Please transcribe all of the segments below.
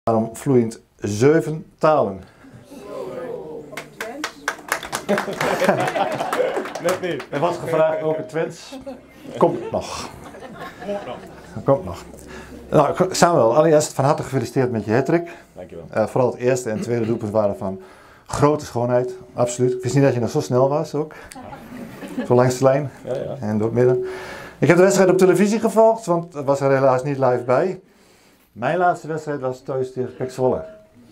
Waarom vloeiend 7 talen? Net niet. Er was gevraagd ook het Twents. Komt nog. Komt nog. Nou, Samuel, allereerst van harte gefeliciteerd met je hattrick. Dankjewel. Vooral het eerste en tweede doelpunt waren van grote schoonheid. Absoluut. Ik wist niet dat je nog zo snel was ook. Zo langs de lijn en door het midden. Ik heb de wedstrijd op televisie gevolgd, want het was er helaas niet live bij. Mijn laatste wedstrijd was thuis tegen PEC Zwolle.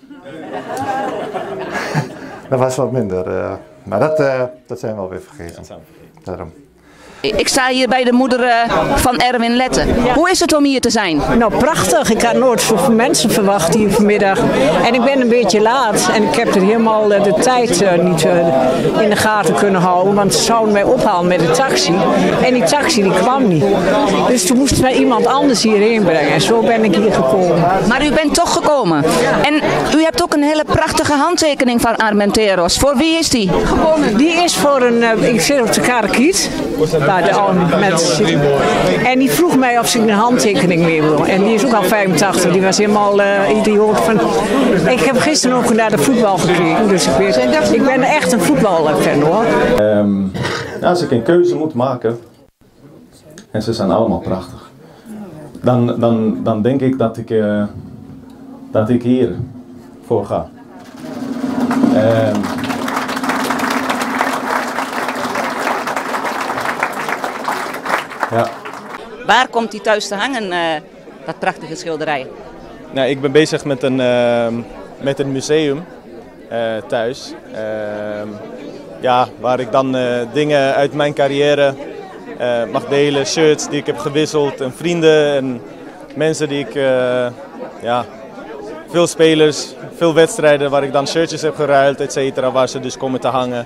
Dat was wat minder, maar dat zijn we alweer vergeten. Dat zijn we vergeten. Daarom. Ik sta hier bij de moeder van Erwin Letten. Ja. Hoe is het om hier te zijn? Nou, prachtig. Ik had nooit zoveel mensen verwacht hier vanmiddag. En ik ben een beetje laat. En ik heb er helemaal de tijd niet in de gaten kunnen houden. Want ze zouden mij ophalen met de taxi. En die taxi die kwam niet. Dus toen moest mij iemand anders hierheen brengen. En zo ben ik hier gekomen. Maar u bent toch gekomen. En u hebt ook een hele prachtige handtekening van Armenteros. Voor wie is die? Die is voor een... ik zit op de Karakiet. Waar de oude mensen zitten. En die vroeg mij of ik een handtekening mee wil. En die is ook al 85. Die was helemaal idioot. Ik heb gisteren ook naar de voetbal gekeken. Dus ik ben echt een voetbalfan hoor. Als ik een keuze moet maken, en ze zijn allemaal prachtig, dan denk ik dat ik hier voor ga. Ja. Waar komt die thuis te hangen, dat prachtige schilderij? Nou, ik ben bezig met een museum thuis. Waar ik dan dingen uit mijn carrière mag delen. Shirts die ik heb gewisseld en vrienden en mensen die ik... veel spelers, veel wedstrijden waar ik dan shirtjes heb geruild, et cetera, waar ze dus komen te hangen.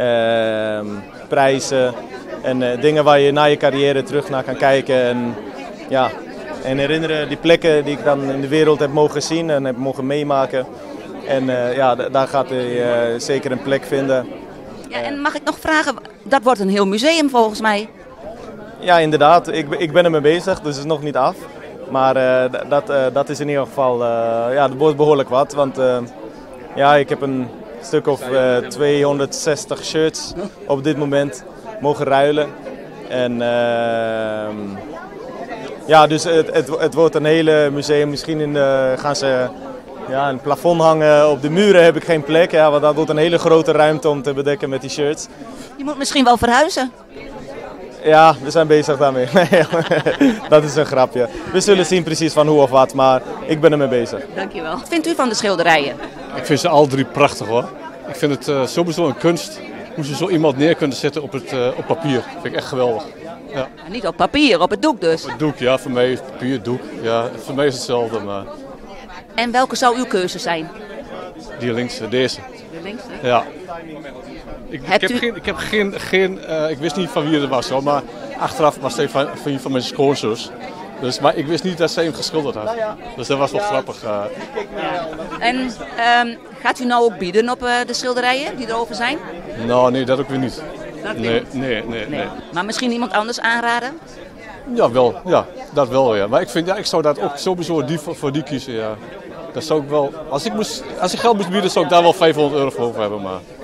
Prijzen en dingen waar je na je carrière terug naar kan kijken. En herinneren die plekken die ik dan in de wereld heb mogen zien en heb mogen meemaken. En daar gaat hij zeker een plek vinden. Ja, en mag ik nog vragen, dat wordt een heel museum volgens mij. Ja, inderdaad. Ik ben ermee bezig, dus het is nog niet af. Maar dat is in ieder geval, er wordt behoorlijk wat. Want ik heb een stuk of 260 shirts op dit moment mogen ruilen. En dus het wordt een hele museum. Misschien gaan ze een plafond hangen. Op de muren heb ik geen plek, want dat wordt een hele grote ruimte om te bedekken met die shirts. Je moet misschien wel verhuizen. Ja, we zijn bezig daarmee. Dat is een grapje. We zullen zien precies van hoe of wat, maar ik ben ermee bezig. Dankjewel. Wat vindt u van de schilderijen? Ik vind ze alle drie prachtig hoor. Ik vind het sowieso een kunst hoe ze zo iemand neer kunnen zetten op papier. Dat vind ik echt geweldig. Ja. Niet op papier, op het doek dus? Op het doek, ja, voor mij papier, doek. Ja, voor mij is het hetzelfde. Maar... En welke zou uw keuze zijn? Die links, deze. De linkse? Ja. Ik wist niet van wie het was hoor, maar achteraf was het van mijn schoonzus. Dus, maar ik wist niet dat zij hem geschilderd had. Dus dat was wel grappig. En gaat u nou ook bieden op de schilderijen die erover zijn? Nou, nee, dat ook weer niet. Dat weer Nee. Maar misschien iemand anders aanraden? Ja, dat wel. Ja. Maar ik zou dat ook sowieso voor die kiezen. Ja. Dat zou ik wel, als ik geld moest bieden, zou ik daar wel €500 voor over hebben. Maar...